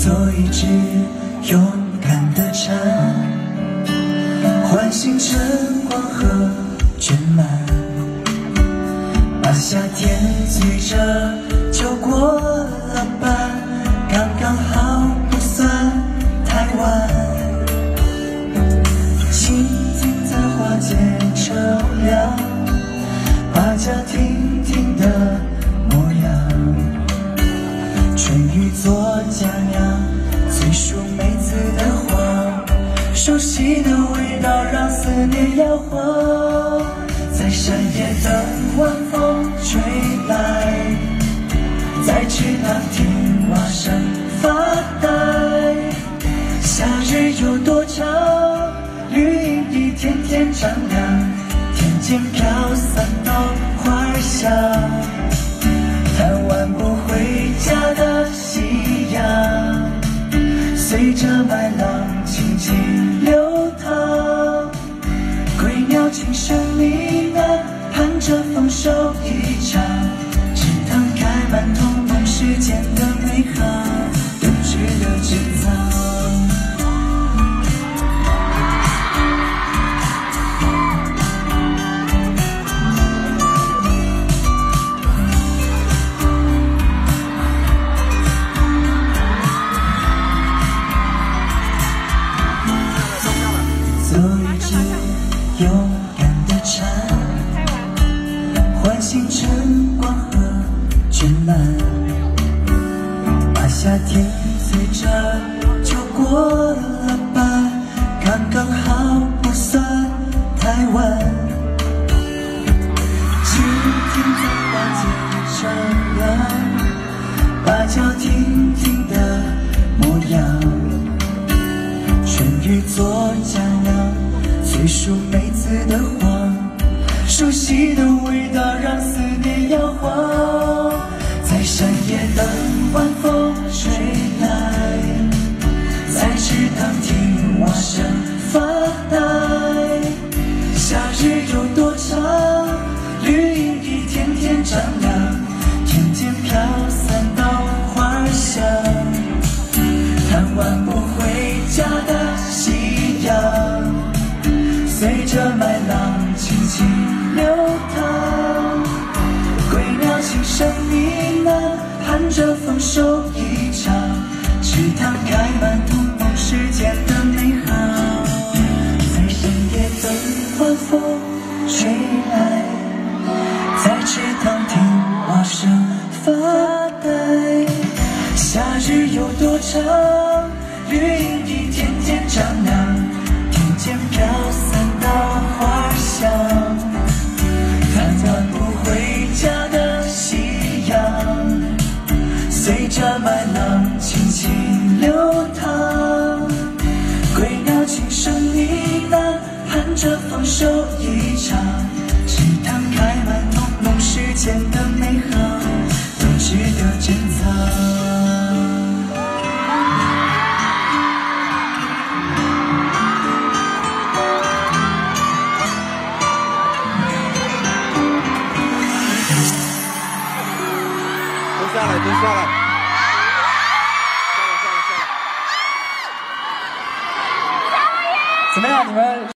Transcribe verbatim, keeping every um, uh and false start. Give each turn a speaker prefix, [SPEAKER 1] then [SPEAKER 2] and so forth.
[SPEAKER 1] 做一只勇敢的蝉，唤醒晨光和绚烂，把夏天醉着就过了半，刚刚好不算太晚。蜻蜓在花间乘凉，把家亭亭的模样，春雨做佳酿，醉树梅子的黄，熟悉的味道让思念摇晃，在山野等晚风吹来，在池塘听蛙声发呆。夏日有多长，绿荫一天天丈量，天间飘散到花香，贪玩不回家的夕阳，随着麦浪轻轻流淌，归鸟轻声呢喃，盼着丰收一场，池塘开满童梦世间的美好，都值得珍藏。做一只勇敢的蝉，唤醒晨光和绚烂，把夏天醉着就过了半，刚刚好不算太晚。蜻蜓在花间乘凉，把脚亭亭的模样，春雨做佳酿，醉树梅子的黄，熟悉的味道让思念摇晃，在山野等晚风吹来，在池塘听蛙声发呆。夏日有多长，绿荫一天天丈量，天间飘散到花香，贪玩不回家的夕阳，随着麦浪轻轻流淌，归鸟轻声呢喃，盼着丰收一场，池塘开满童梦世间的美好，在深夜等晚风吹来，在池塘听蛙声发呆。夏日有多长，绿荫一天天丈量，天间飘散到花香，贪玩不回家的夕阳，随着麦浪轻轻流淌，归鸟轻声呢喃，盼着丰收一场，池塘开满童梦世间的美好，都值得珍藏。
[SPEAKER 2] 下来，蹲下来，下来，下来，下来。
[SPEAKER 1] 怎么样，你们？